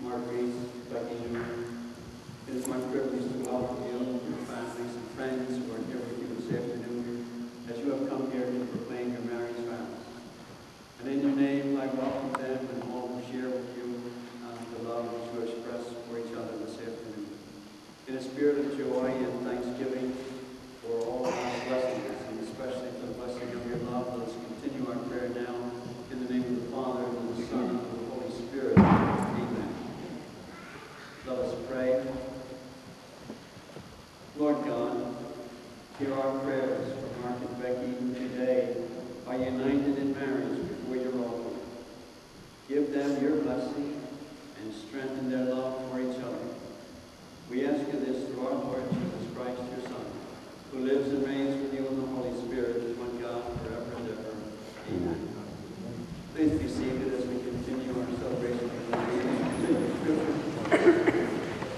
Becky, it is my privilege to welcome you and your families and friends who are here with you this afternoon as you have come here to proclaim your marriage vows. And in your name, I welcome them and all who share with you the love which you express for each other this afternoon. In a spirit of joy and thanksgiving for all God's blessings, and especially for the blessing of your love, let us continue our prayer now in the name of the Father, and the Son, and of the Holy Spirit. Amen. Let us pray. Lord God, hear our prayers for Mark and Becky, who today are united in marriage before your altar. Give them your blessing and strengthen their love for each other. We ask you this through our Lord Jesus Christ, your Son, who lives and reigns with you in the Holy Spirit, one God, forever and ever. Amen. Please be seated as we continue our celebration of the Scripture.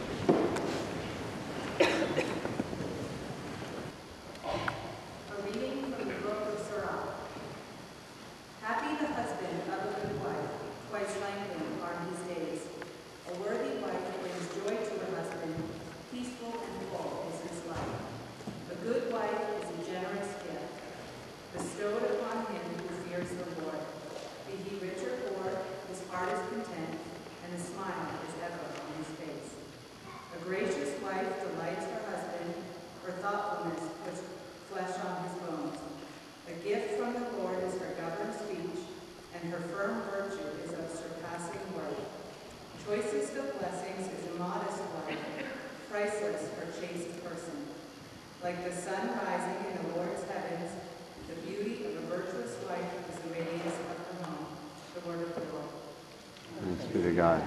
Like the sun rising in the Lord's heavens, the beauty of a virtuous wife is the radiance of her home. The word of the Lord. Thanks be to God.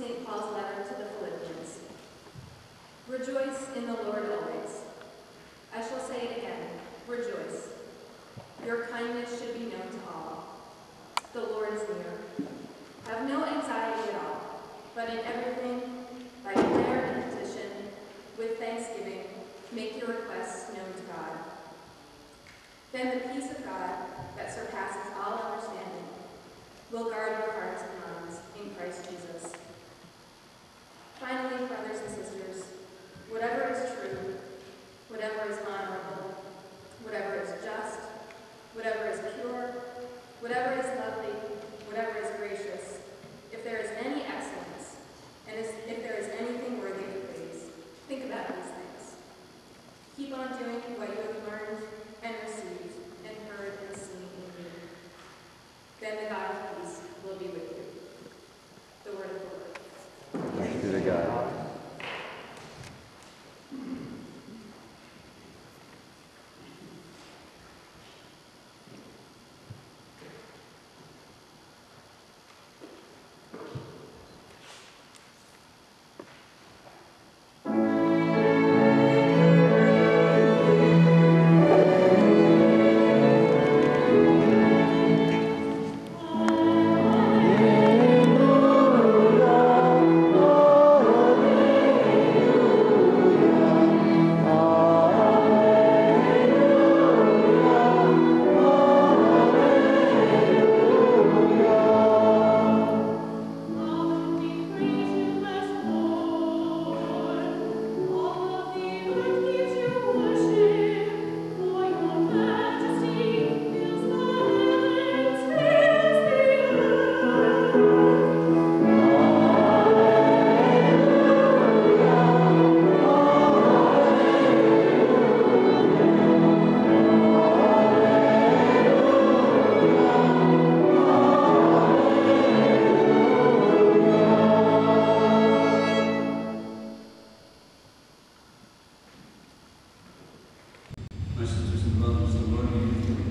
St. Paul's letter to the Philippians. Rejoice in the Lord always. I shall say it again, rejoice. Your kindness should be known to all. The Lord is near. Have no anxiety at all, but in everything, by prayer and petition, with thanksgiving, make your requests known to God. Then the peace of God, that surpasses all understanding, will guard your hearts and minds in Christ Jesus. Finally, brothers and sisters, whatever is true, whatever is honorable, whatever is just, whatever is pure, whatever is lovely, whatever is gracious, if there is any excellence, and if there is anything worthy of praise, think about these things. Keep on doing what you have learned and received and heard and seen in me. Then the God of peace will be with you. The word of the Lord. Thanks be to God. My sisters and brothers, the Lord be with you.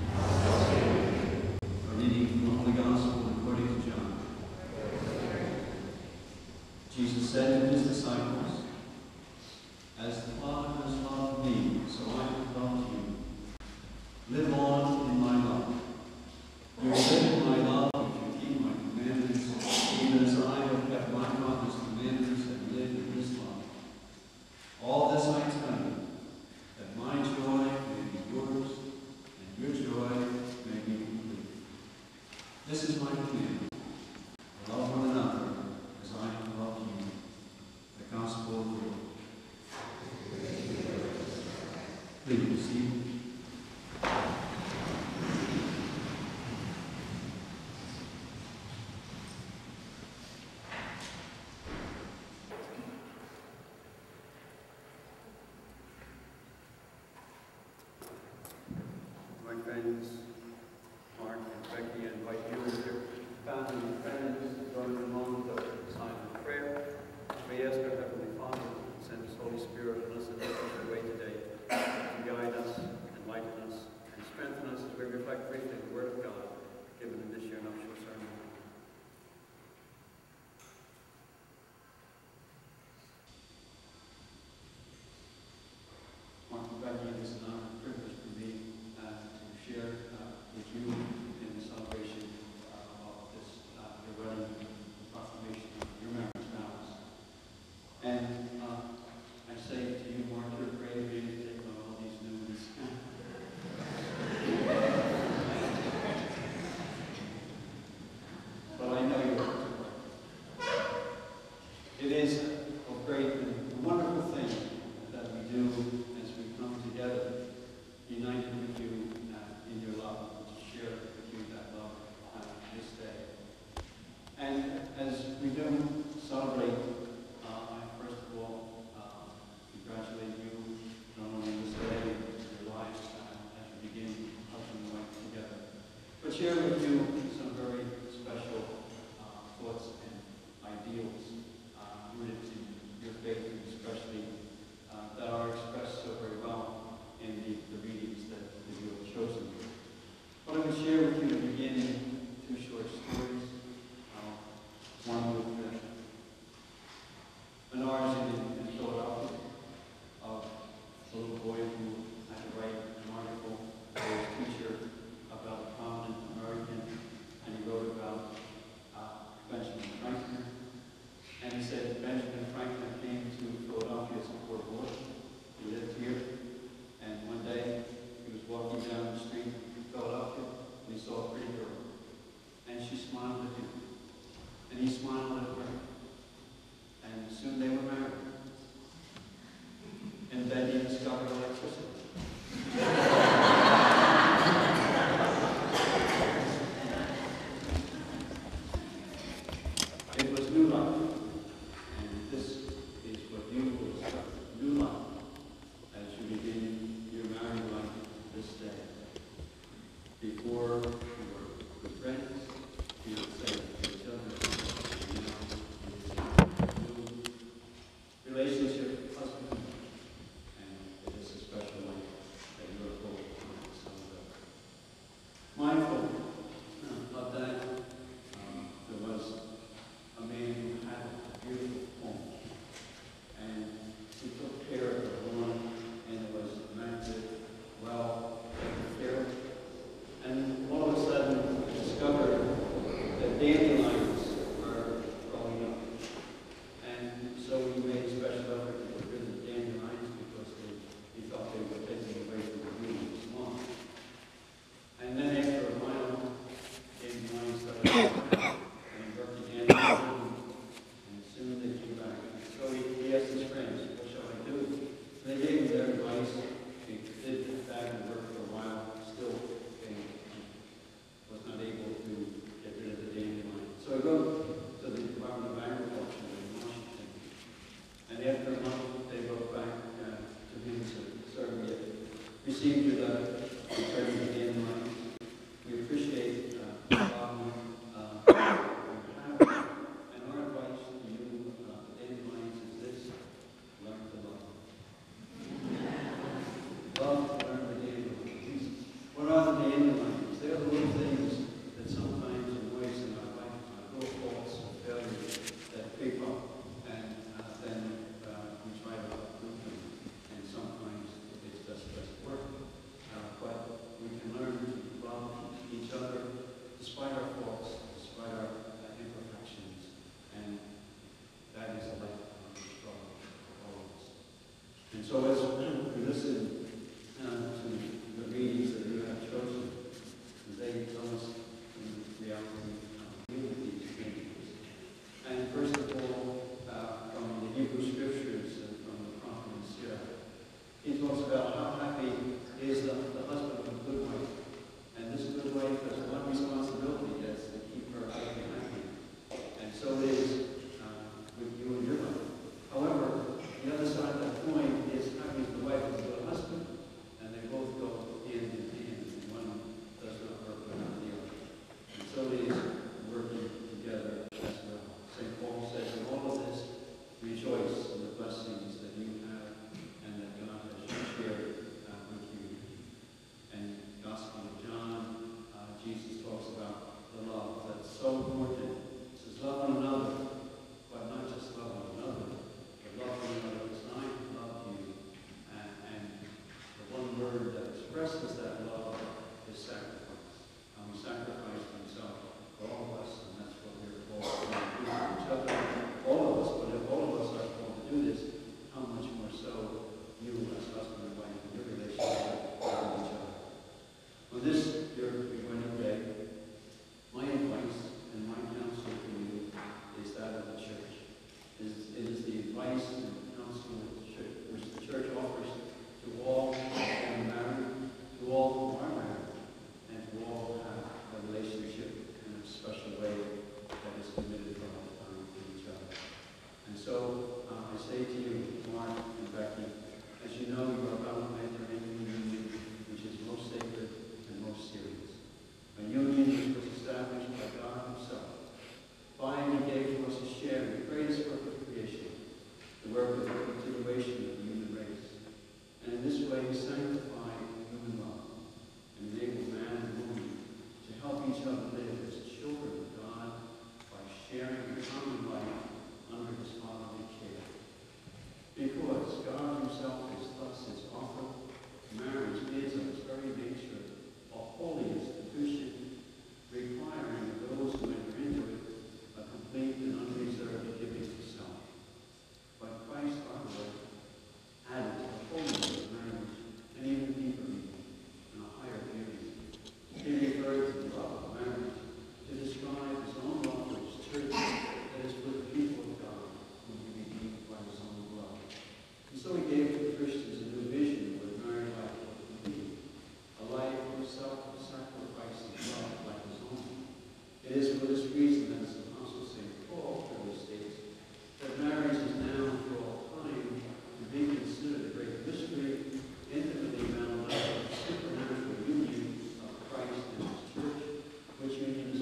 A reading from the Holy Gospel according to John. Jesus said to his disciples, "As the Father has loved me, so I have loved you. Live on in my love. You will live in my love if you keep my commandments, even as I have kept my Father's commandments and lived in his love. All this I tell you, that my joy may be yours, and your joy may be complete. This is my command: love one another as I have loved you." The Gospel of the Lord. Please be seated. My friends, Mark and Becky, I invite you and your family and friends to join in a moment of silent prayer. We ask our Heavenly Father to send His Holy Spirit on us and help us the way today, to guide us, enlighten us, and strengthen us as we reflect briefly the Word of God given in this year nuptial ceremony. Mark and Becky, it is an honor and privilege for me to share with you in the celebration of this, your wedding, the proclamation of your marriage vows. And I say to you, Mark, you're a brave man to take on all these new ones. But I know you're up to it. It is a great and wonderful thing that we do as we come together, united with you in your love, to share with you that love this day. And as we do celebrate, I first of all congratulate you not only this day, but your lives as you begin husband and wife together, but share with you some very special thoughts and ideals rooted in your faith, and especially that are expressed so very well in the readings that you have chosen. But I would share with you in the beginning two short stories. One with dandelions were growing up. And so we made a special effort to get rid of the dandelions because we thought they were taking away from the beauty of the swamp. And then after a while, dandelions started coming back, and he worked the dandelions, and soon they came back. So he asked his friends, what shall I do? And they gave him their advice. He did that and worked for a while, still was not able to get rid of the dandelion. So he wrote to the Department of Agriculture in Washington. And after a month, they wrote back to him to sir, we have received your letter concerning the dandelions. We appreciate the problem you have. And our advice to you, dandelions, is this: learn to love. Love to learn the dandelions. What are the dandelions? They're the little things that sometimes annoy us in our life, little faults or failures that creep up, and then we try to uproot them, and sometimes it just doesn't work. But we can learn to love each other despite our faults, despite our imperfections, and that is a lifelong struggle for all of us. And so as we listen to the readings that you have chosen, they tell us in reality unity changes. And first of all, from the Hebrew Scriptures and from the prophet Isaiah, he talks about how happy is the husband of a good wife. And this good wife has one responsibility, that's to keep her husband happy. And so it is with you and your wife. However, the other side of that coin is happy is the wife of the husband, and they both go hand in hand, and one does not work without the other. And so it is working together as well. St. Paul says, in all of this, rejoice in the blessings that you have and that God has shared with you. And Gospel of John, Jesus talks about the love that's so important. He says, love one another, but not just love one another, but love one another as I love you. And the one word that expresses that love is sacrifice. And we sacrifice himself for all of us, and that's what we're called to do for each other. All of us, but if all of us are called to do this, how much more so you as husband and wife in your relationship with each other. On this, your wedding day, my advice and my counsel to you is that of the church. It is the advice and counsel which the church offers to all who are married, to all who are married, and to all who have a relationship in a special way that is committed for all time to each other. And so I say to you, Mark and Becky, as you know, you are about to enter into a union which is most sacred and most serious. A union which was established by God himself. By him he gave to us a share in the greatest work of creation, the work of the continuation of the human race. And in this way he sanctified human love and enabled man and woman to help each other live as children of God by sharing a common life under his fatherly care. Because God himself is thus his offer, marriage is of its very nature a holy institution, requiring of those who enter into it a complete and unreserved giving of self. But Christ our Lord added to the holiness of marriage an even deeper meaning and a higher beauty. He referred to the love of marriage to describe his own love for his church, that is for the people of God, whom he redeemed by his own blood. And so he gave to the Christians a new vision of what a married life would be, a life of self-sacrificing love like his own. It is for this reason that the Apostle St. Paul clearly states that marriage is now for all time to be considered a great mystery, intimately bound up with the supernatural union of Christ and his church, which union is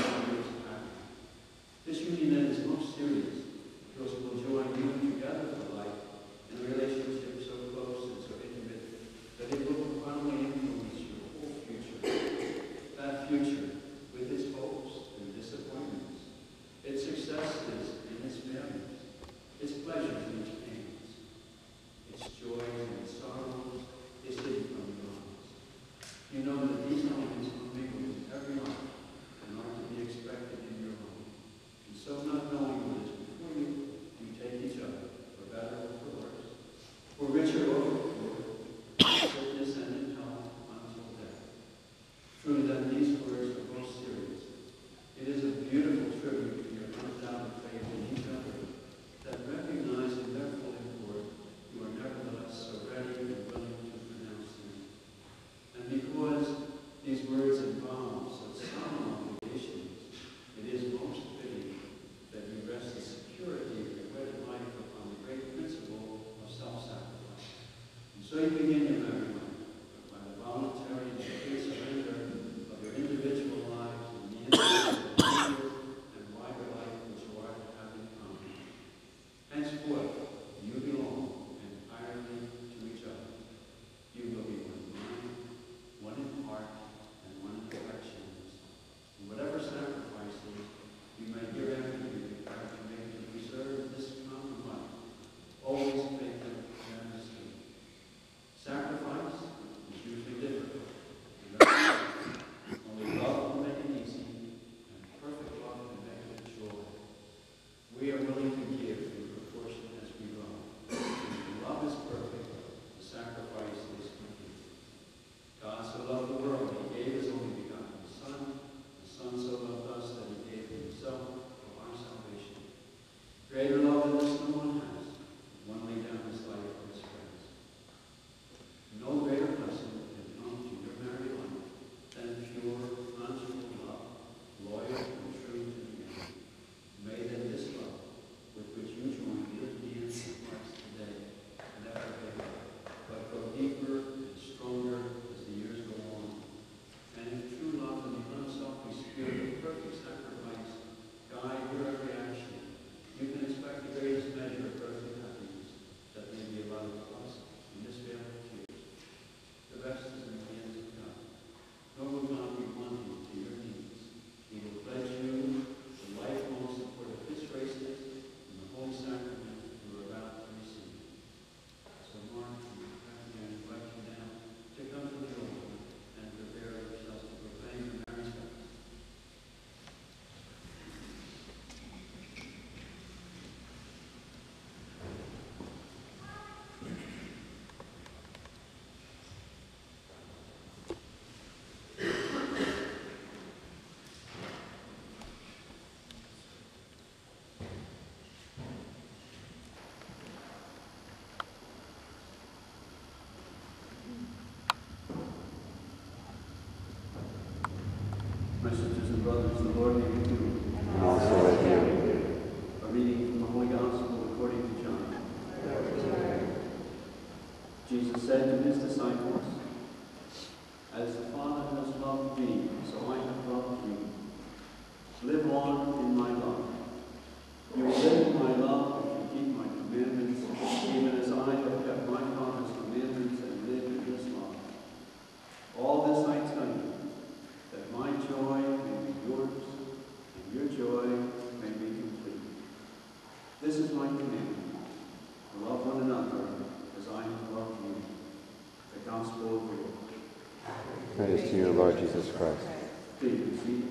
this union then is most serious, because it will join you together for life in a relationship so close and so intimate that it will profoundly influence your whole future. That future, with its hopes and disappointments, brothers, the Lord be with you. And also with you. A reading from the Holy Gospel according to John. Jesus said to his disciples, "As the Father has loved me, so I have loved you. Live on in my love. You will live in my love if you keep my commandments, even as I have kept my Father's commandments and live in his love. All this I tell you, that my joy may be yours, and your joy may be complete. This is my commandment, to love one another as I have loved you." The Gospel of the Lord. Praise to you, Lord Jesus Christ. Please be seated.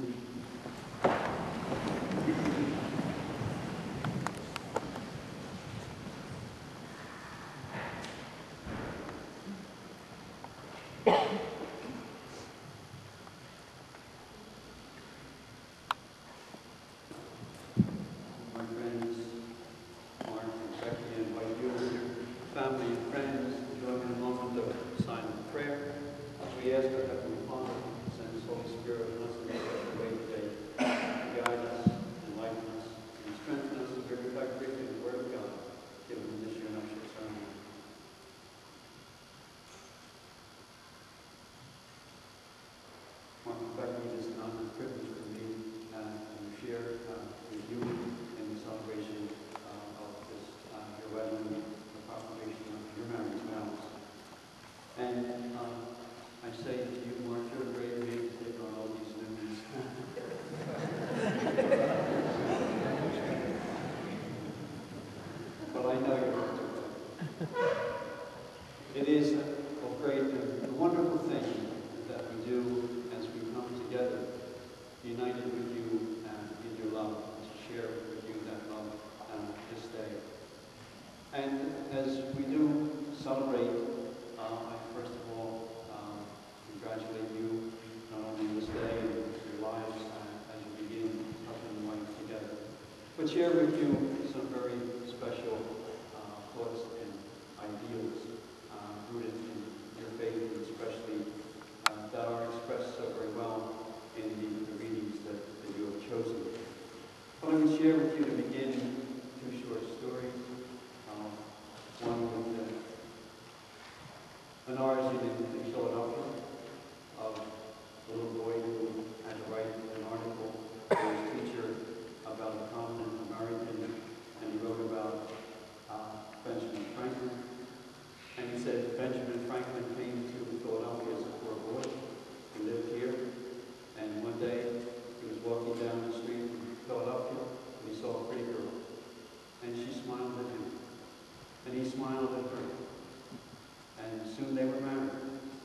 My friends, Mark and Becky, I invite you and your family and friends to join in a moment of silent prayer as we ask our Heavenly Father to send His Holy Spirit on us in a special way today to guide us, enlighten us, and strengthen us as we reflect briefly the Word of God given in this year nuptial ceremony. Mark and Becky, it is an honor and privilege for me to share with you in the celebration of this your wedding, the proclamation of your marriage vows. And I say to you, Mark, you're a brave man to take on all these duties. But I know you're up to it. It is a great and wonderful thing that we do as we come together, united with you in your love, to share with you that love this day. And as we do celebrate, I first of all congratulate you not only this day and your lives as you begin husband and wife together, but share with you some very special thoughts and ideals rooted in your faith, and especially that are expressed so very well in the readings that you have chosen. But I'm going to share with you to begin two short stories. One with an origin in Philadelphia of a little boy who had to write an article for his teacher about a prominent American, and he wrote about Benjamin Franklin. And he said Benjamin Franklin came to Philadelphia as a poor boy. He lived here, and one day he was walking down the street in Philadelphia, and he saw a pretty girl, and she smiled at him, and he smiled at her, and soon they were married.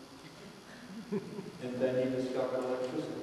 And then he discovered electricity.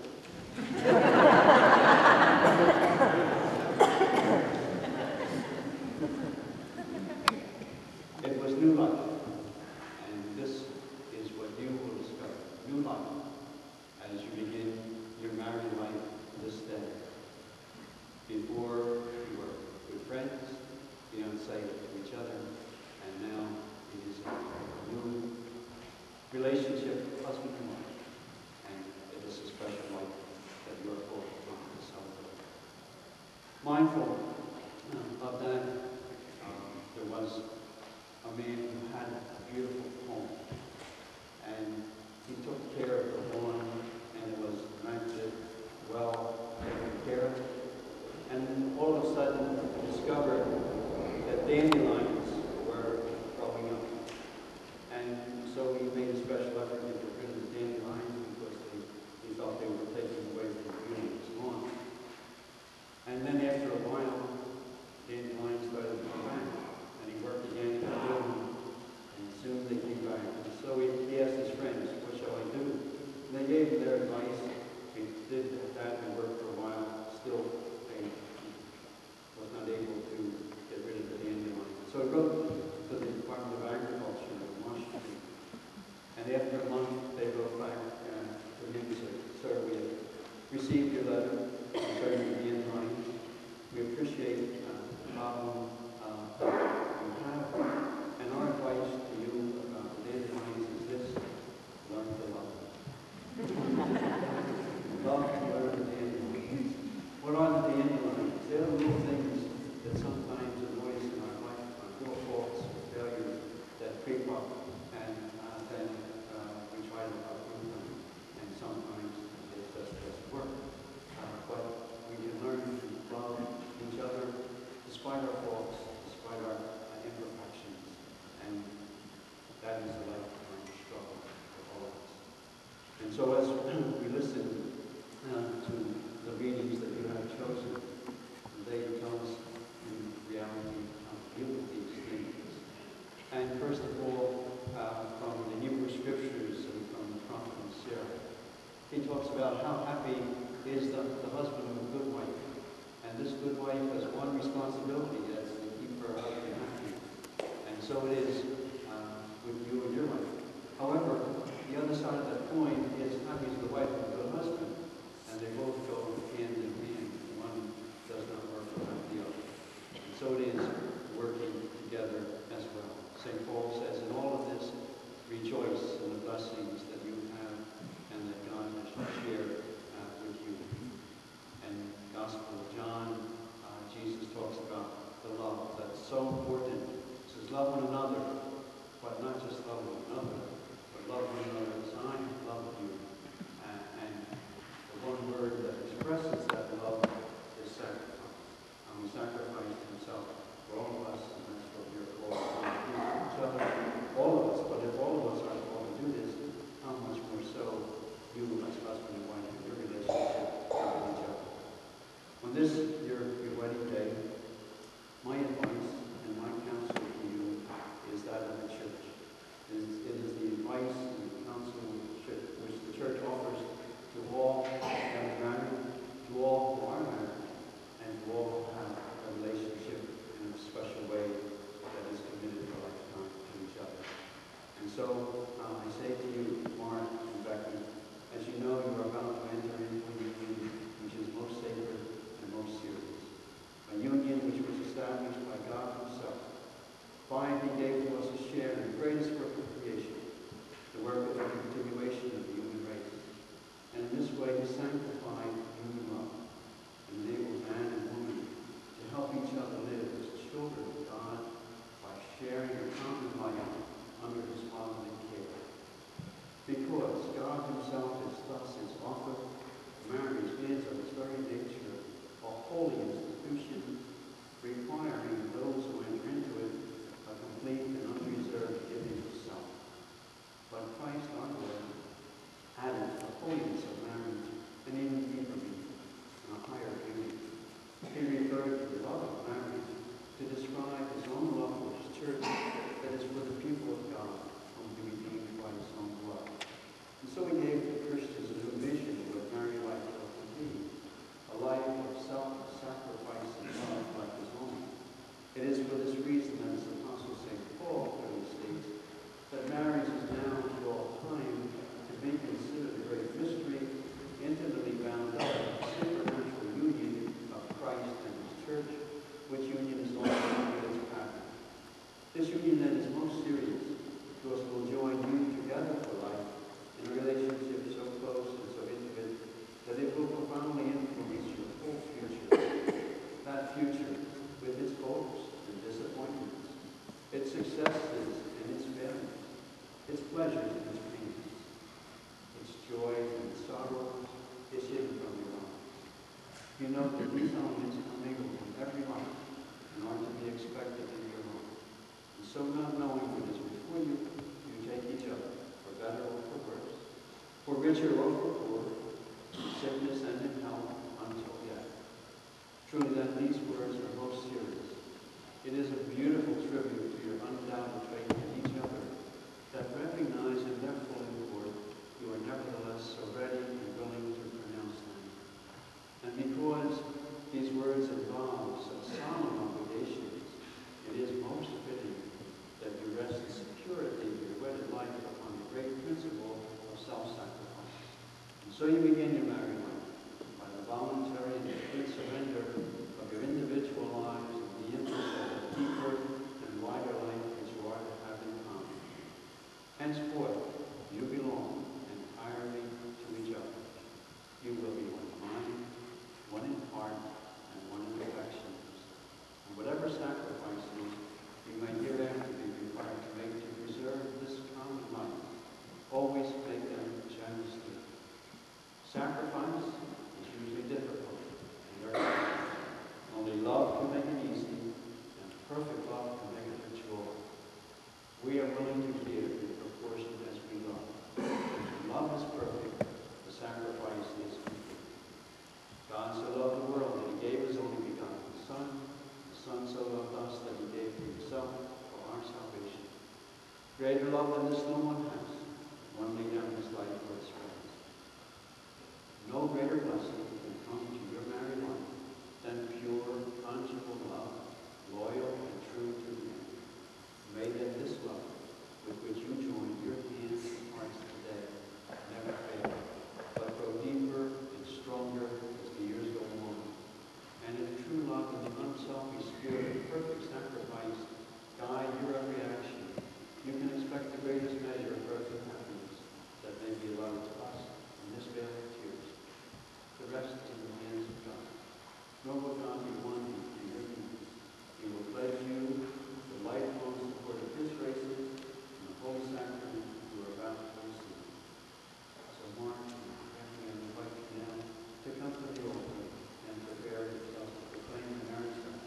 It was new life, and this is what you will discover, new life, as you begin your married life this day. Before you were good friends, fiancé to each other, and now it is a new relationship, husband and wife, and it is a special life that you are both going to celebrate. Mindful of that, there was a man who had a beautiful home, and he took care of the lawn, and it was rented, well taken care of. And all of a sudden discovered that dandelions were growing up. And so he made a special effort to get rid of the dandelions because he thought they were taking away from the beauty of his lawn. And then after a while, dandelions started to come back. And he worked again and again, and soon they came back. And so he asked his friends, "What shall I do?" And they gave him their advice. He did that and worked for a while. Still, they was not able to get rid of the dandelion. So he so as we listen to the readings that you have chosen, they tell us in reality how beautiful these things. And first of all, from the Hebrew Scriptures and from the prophet Sarah, he talks about how happy is the husband of a good wife. And this good wife has one responsibility, that's to keep her husband happy. And so it is with you and your wife. However, the other side of that coin is happy is the wife of a good husband. And they both go hand in hand. One does not work without the other. And so it is working together as well. St. Paul says, in all of this, rejoice in the blessings that you have and that God has shared with you. And Gospel of John, Jesus talks about the love that's so important. He says, love one another, but not just love one another, but love one another as I have loved you. And the one word that expresses that love is sacrifice. He sacrificed himself for all of us, and that's what we're called to do. Each other, all of us, but if all of us are called to do this, how much more so you as husband and wife in your relationship with each other. On this, your wedding day, my advice and my counsel to you is that of the church. It is the advice and the counsel which the church offers to all who are married, to all who are married, and to all who have a relationship in a special way that is committed for a lifetime to each other. And so I say to you, Mark and Becky, as you know, you are about to enter into a union which is most sacred and most serious. A union which was established by God himself. By he gave to us a share in the greatest work of creation, the work of the continuation of the human race. And in this way he sanctified human love and enabled man and woman to help each other live as children of God by sharing a common life under his fatherly care. Because God himself is thus his author, marriage is of its very nature a holy institution, requiring those who enter into it a complete and unreserved giving of self. But Christ our Lord added the holiness of marriage an even deeper meaning and a higher beauty. He referred to the love of marriage to describe his own love for his church, that is for the people of God, whom he redeemed by his own blood. And so he gave to Christians a new vision of what married life ought to be, a life of self-sacrifice and love like his own. It is for this reason that his apostle St. Paul clearly states that marriage is now to all time to be considered a great mystery, intimately bound up in the supernatural union of Christ and his church, which union is also its pattern. This union then is most serious, because it will join you together for life in a relationship so close and so intimate that it will profoundly influence your whole future. That future, with its hopes and disappointments, its successes and its failures, its pleasures and its pains, its joys and its sorrows, is hidden from your eyes. You know that these elements come mingled in every life and are to be expected in your own. And so not knowing what is before you, you take each other, for better or for worse, for richer or for poorer, in sickness and in health, until death. Truly then, these words are most serious. It is a beautiful tribute to your undoubted faith in each other, that recognize in their full import, you are nevertheless so ready and willing to pronounce them. And because these words involve such solemn obligations, it is most fitting that you rest in security of your wedded life upon the great principle of self-sacrifice. And so you begin your married life by the voluntary and complete surrender of your individual lives in the interest of the deeper and wider life which you are to have in common. Henceforth, you belong entirely to each other. love than this no one has. One laid down his life for his friends. No greater blessing can come to your married life than pure, conjugal love, loyal and true to the end. May then this love, with which you join your hands and hearts today, never fail, but grow deeper and stronger as the years go on. And in true love and the unselfish spirit of perfect sacrifice guide your every action, you can expect the greatest measure of earthly happiness that may be allotted to us in this vale of tears. The rest is in the hands of God. Nor will God be wanting in your hands. He will pledge you the lifelong support of his graces and the holy sacrament you are about to receive. So Mark and Becky, I invite you now to come to the altar and prepare yourself to proclaim the marriage vows.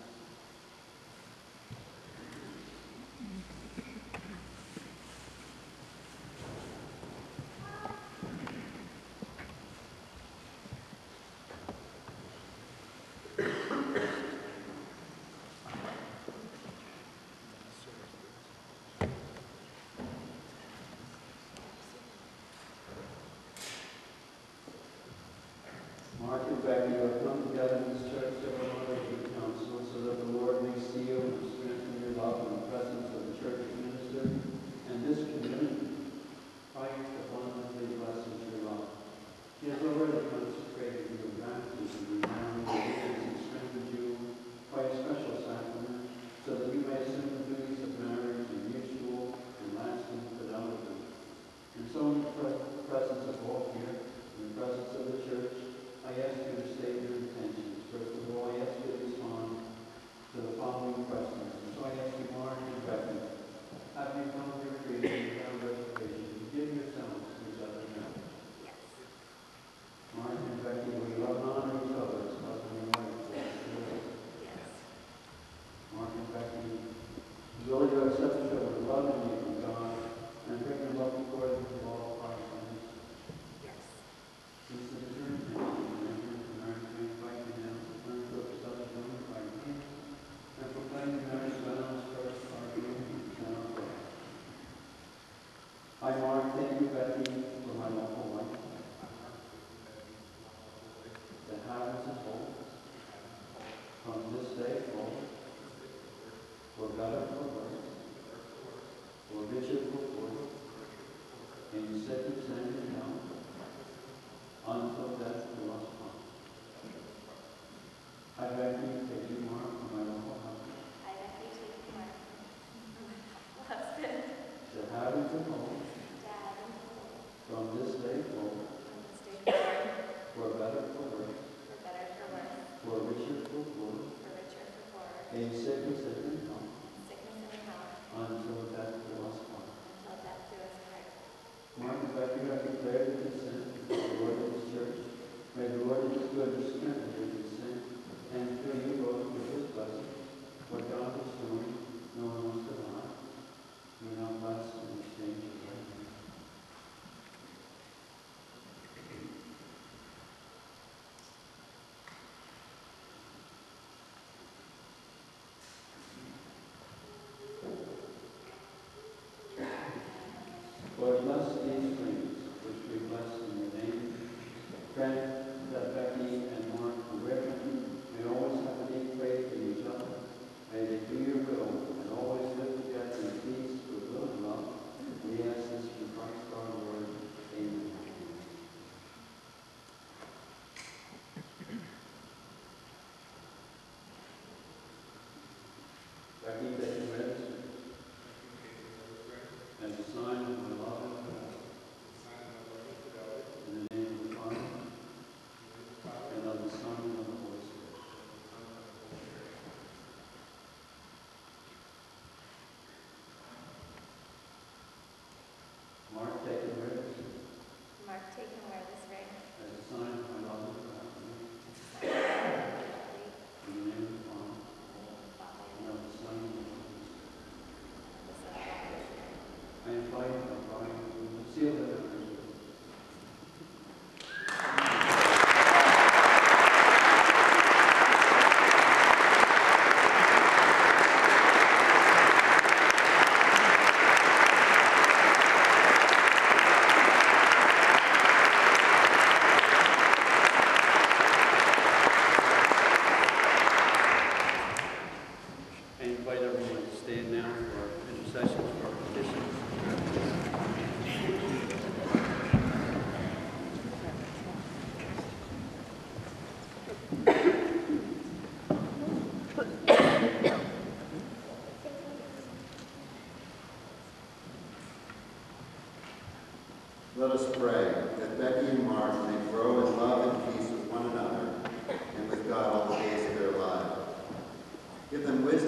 Mark and Becky have come together in this church to honor your counsel so that the Lord may seal and strengthen your love in the presence of the church minister and this community. Christ abundantly blesses your love. He has already consecrated you in baptism and now he has strengthened you by a special sacrament so that you may assume the duties of marriage in mutual and lasting fidelity. And so in the presence of all here, in the presence of the church, I ask you to state your intentions. First of all, I ask you to respond to the following questions. And so I ask you, Mark and Becky, have you come here freely without reservation to give yourselves to each other now? Yes. Mark and Becky, will you love and honor each other as husband and wife? Yes. Mark and Becky, will you accept each other lovingly from God and bring your love before the law of our sins? Yes. This is your intention. I, Mark, thank you, Becky, for my lawful wife. The heavens and whole, from this day forward, for better, for worse, for richer, for poor, in sickness and in health, until death do us part. I, Becky, take you, Mark, for my lawful husband. I let you take the mark for my lawful husband. The heavens and whole, Dad and Lord, from this day forward, from this day forward, for better, for worse, for better, for worse, for richer, for poor, for richer, for poorer, in sickness and in health, sickness and in health, until death do us part. until death do us part. Mark and Becky, I declare your consent to the Lord of His church. May the Lord in His goodness strengthen your consent, and fill you both with His blessing. What God is doing, no one wants to lie. You are now blessed in exchange of blessing.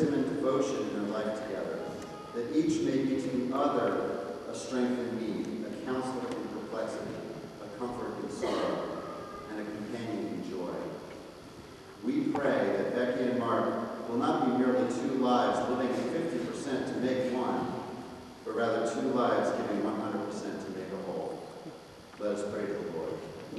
wisdom and devotion in their life together, that each may be to other a strength in need, a counselor in perplexity, a comfort in sorrow, and a companion in joy. We pray that Becky and Mark will not be merely two lives living 50% to make one, but rather two lives giving 100% to make a whole. Let us pray to the Lord.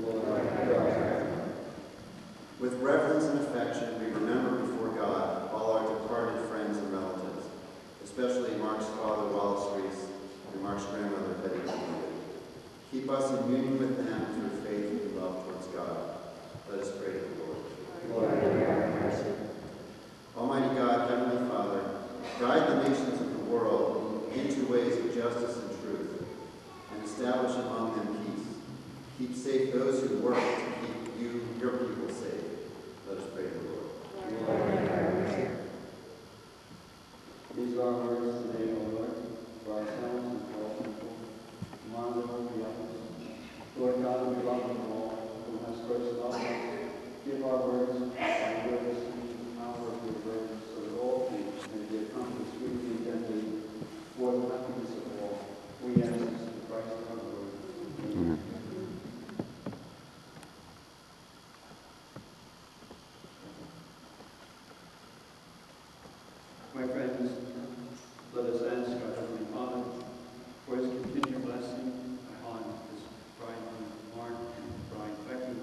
With reverence and affection, we remember before God all our departed friends and relatives, especially Mark's father, Wallace Reese, and Mark's grandmother, Betty. Keep us in union with them through faith and love towards God. Let us pray to the Lord. Almighty God, Heavenly Father, guide the nations of the world into ways of justice and truth, and establish among them peace. Keep safe those who work to keep you, your people, safe. Let us pray to the Lord. These are our words today, O Lord, for ourselves and for all people. Command them over the others. Lord God, we love you all, who has first loved us. Give our words and your listening to the power of your word, so that all things may be accomplished sweetly and gently for the happiness of all. We ask this in Christ our Lord. Amen. My friends, let us ask our Heavenly Father for his continued blessing upon his bride Mark and bride Becky.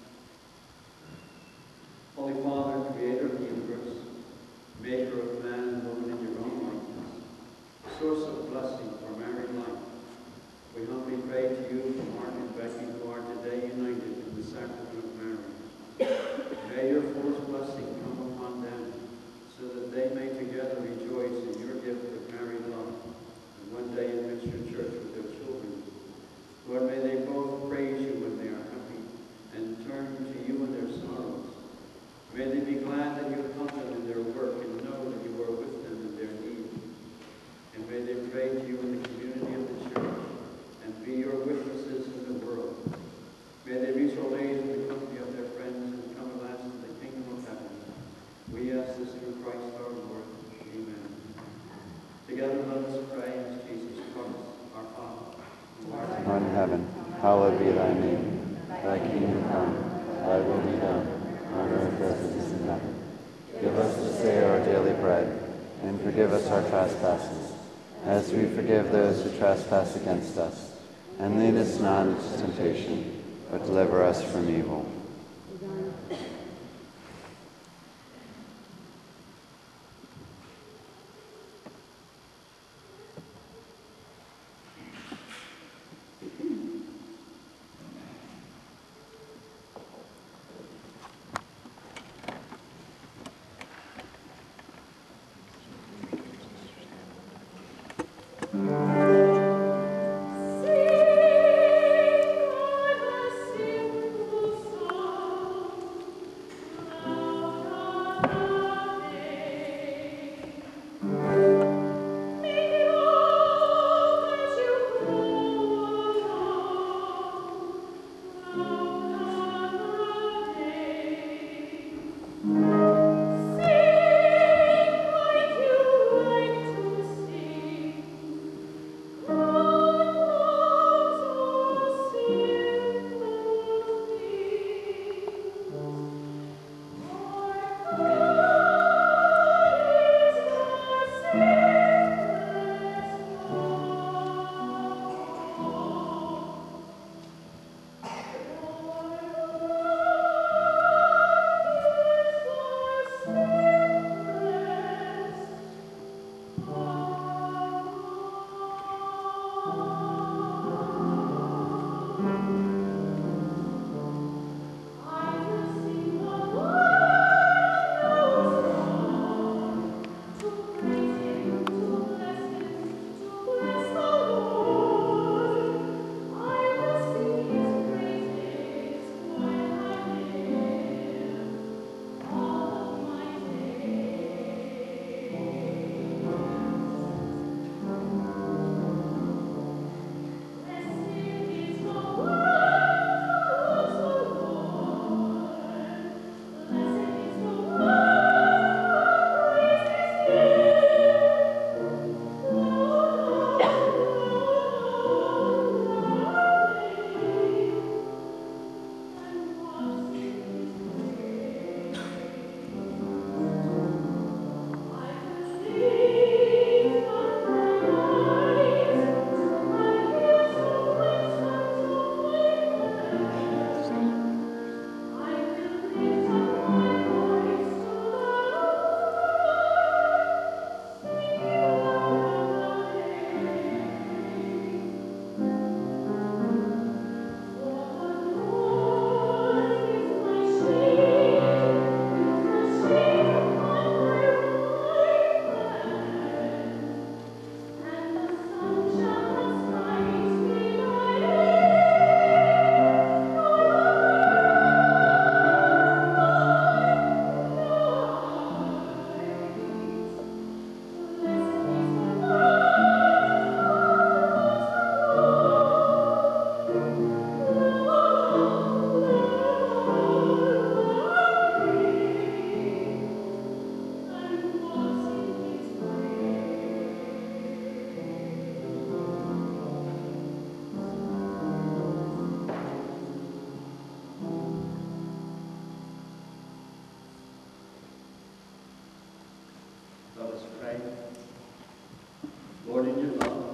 Holy Father, creator of the universe, maker of man and woman in your own likeness, source of blessing for married life, we humbly pray to you for Mark and Becky, who are today united in the sacrament of marriage. May your fullest blessing come upon them, so that they may together rejoice in your gift of married love, and one day enrich your church with their children. Lord, may they both praise you when they are happy, and turn to you in their sorrows. May they be glad that you help them in their work, and know that you are with them in their need. And may they pray to you in the community of the church, and be your witnesses in the world. May they reach old age in the company of their friends, and come at last to the kingdom of heaven. We ask this through Christ our Lord. Amen. Together let us pray as Jesus Christ, our Father, who art in heaven, hallowed be thy name. Thy kingdom come, thy will be done, on earth as it is in heaven. Give us this day our daily bread, and forgive us our trespasses, as we forgive those who trespass against us. And lead us not into temptation, but deliver us from evil. Sing, God, a simple song. us pray. Lord, in your love,